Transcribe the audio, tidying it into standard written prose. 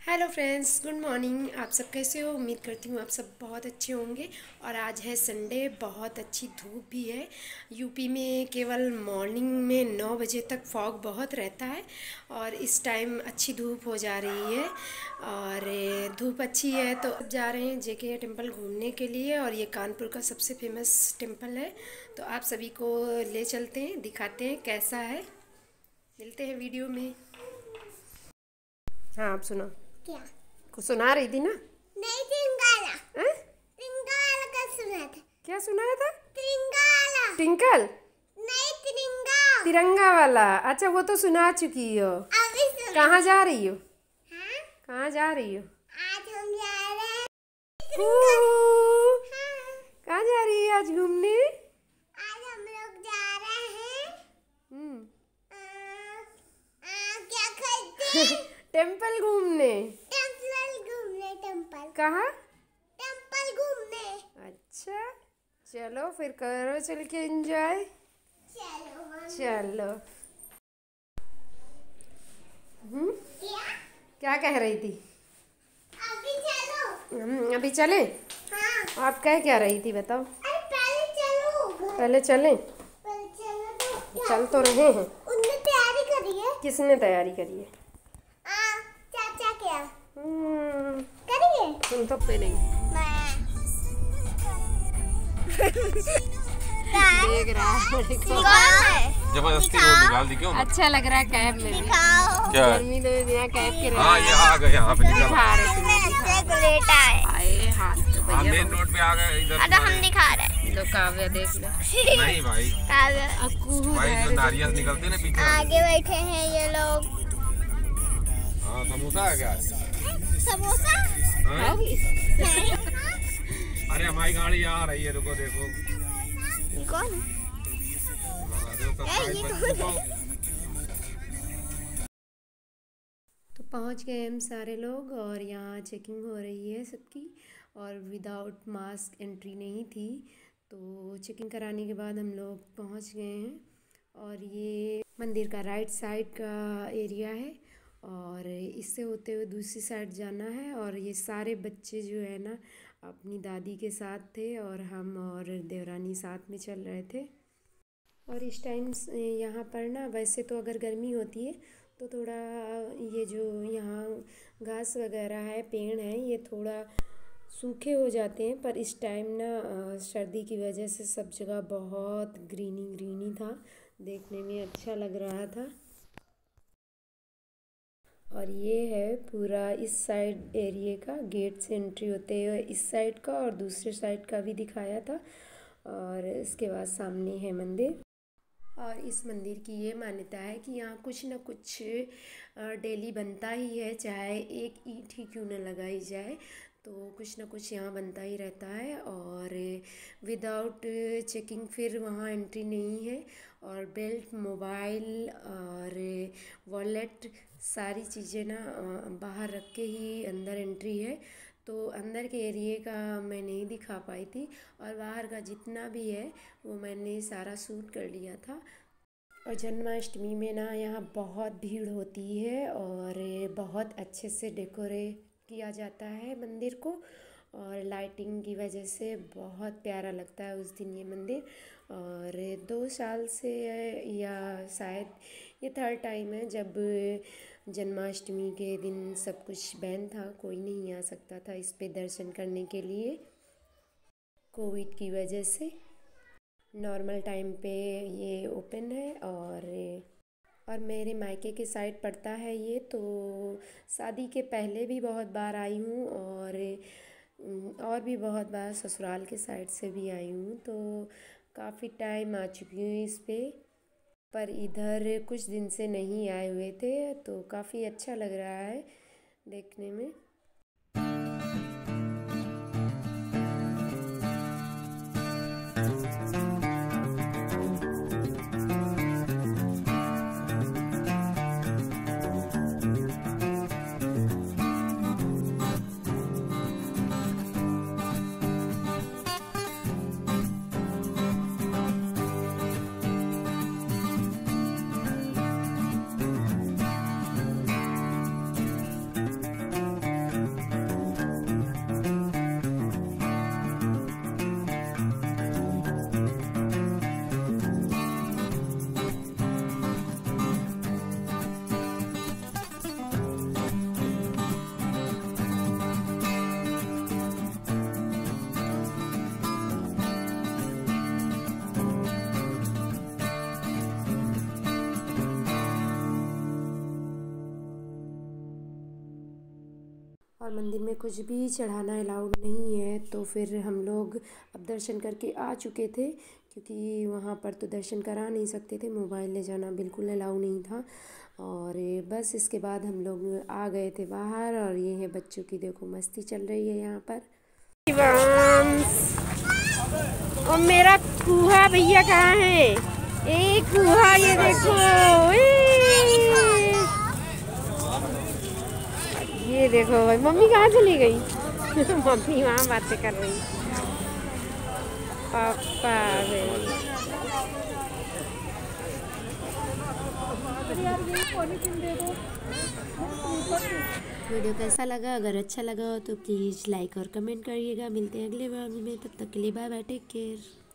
Hello friends, good morning. आप सब कैसे हो? उम्मीद करती हूँ आप सब बहुत अच्छे होंगे। और आज है संडे, बहुत अच्छी धूप भी है। यूपी में केवल मॉर्निंग में 9 बजे तक फॉग बहुत रहता है और इस टाइम अच्छी धूप हो जा रही है। और धूप अच्छी है तो अब जा रहे हैं जेके टेम्पल घूमने के लिए। और ये कानपुर का सबसे फेमस टेम्पल है, तो आप सभी को ले चलते हैं, दिखाते हैं कैसा है। मिलते हैं वीडियो में। हाँ, आप सुनो। क्या? कुछ सुना रही थी ना? नहीं, त्रिंगाला। हैं? त्रिंगाला का सुना था। क्या सुनाया था? त्रिंगाला। ट्विंकल? नहीं, तिरंगा। तिरंगा वाला? अच्छा, वो तो सुना चुकी हो। अभी सुना। कहाँ जा रही हो? हाँ? कहाँ जा रही हो? आज हम जा रहे हैं हाँ। कहाँ जा रही है आज घूमने? आज हम लोग जा रहे हैं क्या करते हैं? टेम्पल घूमने। टेम्पल घूमने। टेम्पल कहाँ? टेम्पल घूमने। अच्छा, चलो फिर करो चल के एंजॉय। चलो। क्या? क्या कह रही थी? अभी चलो। अभी चले? हाँ। आप कह क्या रही थी बताओ? अरे पहले चलो। पहले चलें? पहले चलो तो चल तो रहे हैं। उनने तैयारी करी है। किसने तैयारी करी है? चाचा क्या हम्म, करिए? तुम तो पे नहीं देख रहा है। जबरदस्ती रोड निकाल दी क्यों? अच्छा लग रहा है कैब में भी। क्या? गर्मी तो यहाँ कैब के हाँ, ये आ गए यहाँ पे निकल। दिखा रहे आए हाथ तो हाँ, भैया मेन रोड पे आ गए इधर। हम दिखा रहे लो, काव्या देख लो। नहीं भाई, अक्कू भाई जो नारियल निकलते ना पीछे वाले। आगे बैठे हैं ये लोग। हाँ, समोसा है क्या? समोसा हाँ? अरे हमारी गाड़ी आ रही है, रुको देखो। कौन? हाँ, देखो, तो पहुँच गए हम सारे लोग और यहाँ चेकिंग हो रही है सबकी। और विदाउट मास्क एंट्री नहीं थी, तो चेकिंग कराने के बाद हम लोग पहुँच गए हैं। और ये मंदिर का राइट साइड का एरिया है और इससे होते हुए दूसरी साइड जाना है। और ये सारे बच्चे जो है ना अपनी दादी के साथ थे और हम और देवरानी साथ में चल रहे थे। और इस टाइम यहाँ पर ना वैसे तो अगर गर्मी होती है तो थोड़ा ये जो यहाँ घास वगैरह है, पेड़ हैं, ये थोड़ा सूखे हो जाते हैं। पर इस टाइम ना सर्दी की वजह से सब जगह बहुत ग्रीनी ग्रीनी था, देखने में अच्छा लग रहा था। और ये है पूरा इस साइड एरिया का, गेट से एंट्री होते हुए इस साइड का और दूसरे साइड का भी दिखाया था। और इसके बाद सामने है मंदिर। और इस मंदिर की ये मान्यता है कि यहाँ कुछ न कुछ डेली बनता ही है, चाहे एक ईंट ही क्यों न लगाई जाए, तो कुछ ना कुछ यहाँ बनता ही रहता है। और विदाउट चेकिंग फिर वहाँ एंट्री नहीं है। और बेल्ट, मोबाइल और वॉलेट, सारी चीज़ें ना बाहर रख के ही अंदर एंट्री है। तो अंदर के एरिए का मैं नहीं दिखा पाई थी और बाहर का जितना भी है वो मैंने सारा शूट कर लिया था। और जन्माष्टमी में ना यहाँ बहुत भीड़ होती है और बहुत अच्छे से डेकोरेट किया जाता है मंदिर को। और लाइटिंग की वजह से बहुत प्यारा लगता है उस दिन ये मंदिर। और 2 साल से या शायद ये 3rd टाइम है जब जन्माष्टमी के दिन सब कुछ बैन था, कोई नहीं आ सकता था इस पे दर्शन करने के लिए कोविड की वजह से। नॉर्मल टाइम पे ये ओपन है। और मेरे मायके के साइड पड़ता है ये, तो शादी के पहले भी बहुत बार आई हूँ और भी बहुत बार ससुराल के साइड से भी आई हूँ, तो काफ़ी टाइम आ चुकी हूँ इस पे। पर इधर कुछ दिन से नहीं आए हुए थे, तो काफ़ी अच्छा लग रहा है देखने में। और मंदिर में कुछ भी चढ़ाना अलाउड नहीं है। तो फिर हम लोग अब दर्शन करके आ चुके थे, क्योंकि वहाँ पर तो दर्शन करा नहीं सकते थे, मोबाइल ले जाना बिल्कुल अलाउ नहीं था। और बस इसके बाद हम लोग आ गए थे बाहर। और ये है बच्चों की, देखो मस्ती चल रही है यहाँ पर। और मेरा कुहा भैया कहाँ है? एक कुहा, ये देखो, ये देखो भाई। मम्मी कहाँ चली गई? मम्मी वहाँ बातें कर रही। पापा वीडियो कैसा लगा? अगर अच्छा लगा हो तो प्लीज़ लाइक और कमेंट करिएगा। मिलते हैं अगले वीडियो में, तब तक के लिए बाय बाय, टेक केयर।